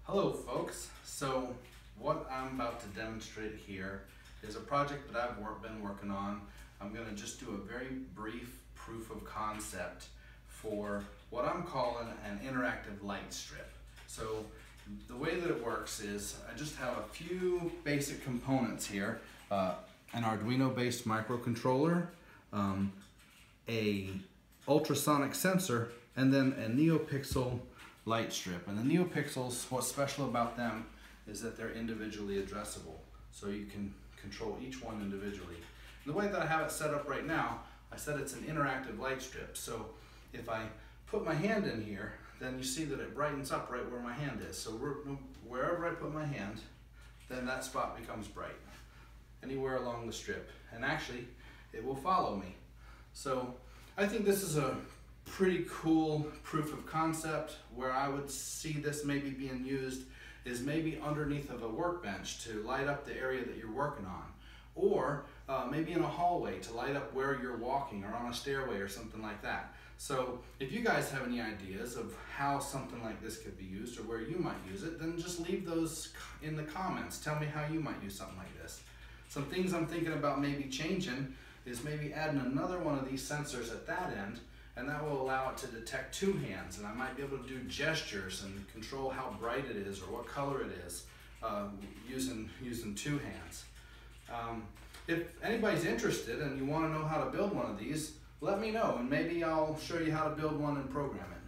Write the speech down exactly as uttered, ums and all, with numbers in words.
Hello folks, so what I'm about to demonstrate here is a project that I've work, been working on. I'm going to just do a very brief proof of concept for what I'm calling an interactive light strip. So the way that it works is I just have a few basic components here, uh, an Arduino based microcontroller, um, a ultrasonic sensor, and then a NeoPixel light strip. And the NeoPixels, what's special about them is that they're individually addressable, so you can control each one individually. And the way that I have it set up right now, I said it's an interactive light strip. So if I put my hand in here, then you see that it brightens up right where my hand is. So wherever I put my hand, then that spot becomes bright, anywhere along the strip. And actually, it will follow me. So I think this is a pretty cool proof of concept. Where I would see this maybe being used is maybe underneath of a workbench to light up the area that you're working on, or uh, maybe in a hallway to light up where you're walking, or on a stairway or something like that. So if you guys have any ideas of how something like this could be used or where you might use it, then just leave those in the comments. Tell me how you might use something like this. Some things I'm thinking about maybe changing is maybe adding another one of these sensors at that end, and that will allow it to detect two hands, and I might be able to do gestures and control how bright it is or what color it is uh, using, using two hands. Um, if anybody's interested and you want to know how to build one of these, let me know, and maybe I'll show you how to build one and program it.